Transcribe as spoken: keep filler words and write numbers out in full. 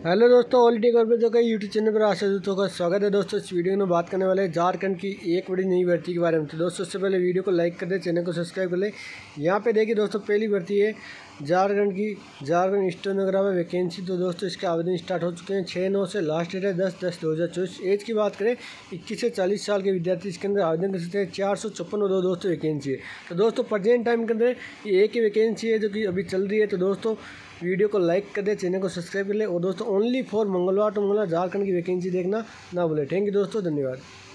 Hello दोस्तों, all India government का YouTube channel पर आशा दोस्तों का स्वागत है। दोस्तों इस वीडियो में बात करने वाले हैं झारखंड की एक बड़ी नई भर्ती के बारे में। तो दोस्तों उससे पहले वीडियो को लाइक कर दें, चैनल को सब्सक्राइब कर लें। यहाँ पे देखिए दोस्तों, पहली भर्ती है झारखंड की झारखंड स्टेनोग्राफर में वैकेंसी। तो दोस्तों इसके आवेदन स्टार्ट हो चुके हैं छः नौ से, लास्ट डेट है दस दस दो हज़ार चौबीस। एज की बात करें इक्कीस से चालीस साल के विद्यार्थी इसके अंदर आवेदन कर सकते हैं। चार सौ छप्पन और दो दोस्तों वैकेंसी है। तो दोस्तों प्रेजेंट टाइम के अंदर ये एक ही वैकेंसी है जो कि अभी चल रही है। तो दोस्तों वीडियो को लाइक कर दे, चैनल को सब्सक्राइब कर ले। और दोस्तों ओनली फॉर मंगलवार टू मंगलवार झारखंड की वैकेंसी देखना ना भूले। थैंक यू दोस्तों, धन्यवाद।